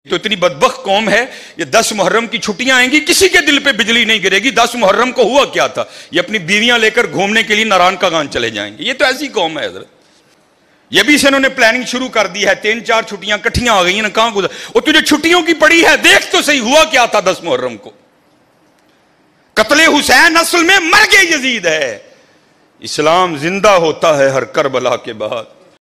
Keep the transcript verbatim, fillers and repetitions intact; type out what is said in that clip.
तो इतनी बदबख्त कौम है, ये दस मुहर्रम की छुट्टियां आएंगी, किसी के दिल पे बिजली नहीं गिरेगी। दस मुहर्रम को हुआ क्या था, ये अपनी बीवियां लेकर घूमने के लिए नारायण का गान चले जाएंगे। ये तो ऐसी कौम है हजरत। ये भी से इन्होंने प्लानिंग शुरू कर दी है, तीन चार छुट्टियां इकट्ठियां आ गई ना, कहां गुजर। और तुझे छुट्टियों की पड़ी है, देख तो सही हुआ क्या था दस मुहर्रम को। कत्ले हुसैन असल में मर गए यजीद है। इस्लाम जिंदा होता है हर करबला के बाद।